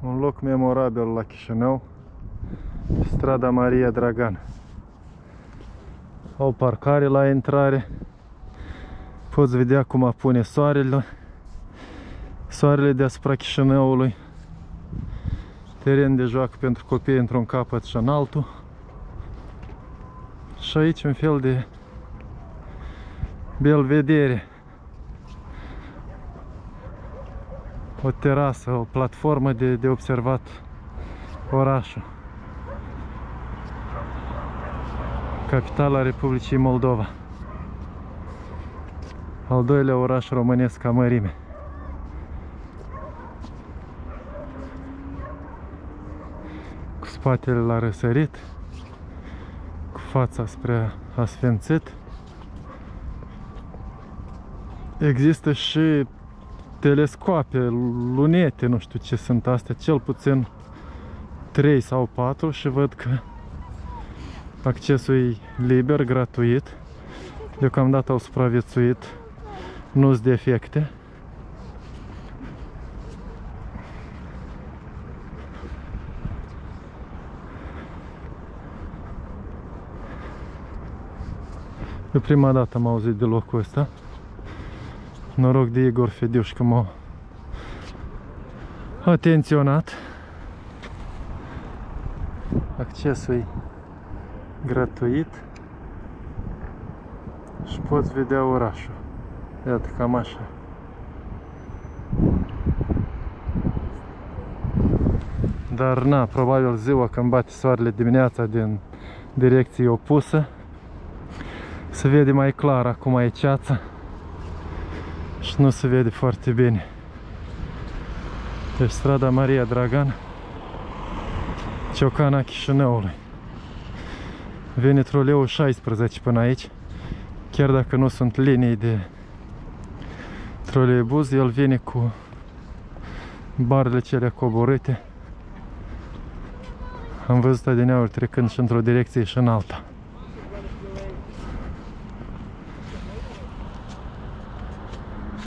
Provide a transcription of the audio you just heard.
Un loc memorabil la Chișinău, strada Maria Dragan. Au parcare la intrare. Poți vedea cum apune soarele. Soarele deasupra Chișinăului. Teren de joacă pentru copii într-un capăt și în altul. Și aici un fel de belvedere. O terasă, o platformă de observat orașul. Capitala Republicii Moldova. Al doilea oraș românesc ca mărime. Cu spatele la răsărit, cu fața spre Asfințit. Există și telescoape, lunete, nu știu ce sunt astea, cel puțin 3 sau 4 și văd că accesul e liber, gratuit. Deocamdată au supraviețuit, nu-s defecte. De prima dată am auzit de locul ăsta. Noroc de Igor Fediuș că m-a atenționat. Accesul e gratuit și poți vedea orașul. Iată, cam așa. Dar na, probabil ziua când bate soarele dimineața din direcție opusă se vede mai clar, acum e ceață și nu se vede foarte bine. Deci strada Maria Dragan, Ciocana Chișinăului. Vine troleul 16 până aici. Chiar dacă nu sunt linii de troleibuz, el vine cu barele cele coborâte. Am văzut adineauri trecând și într-o direcție și în alta.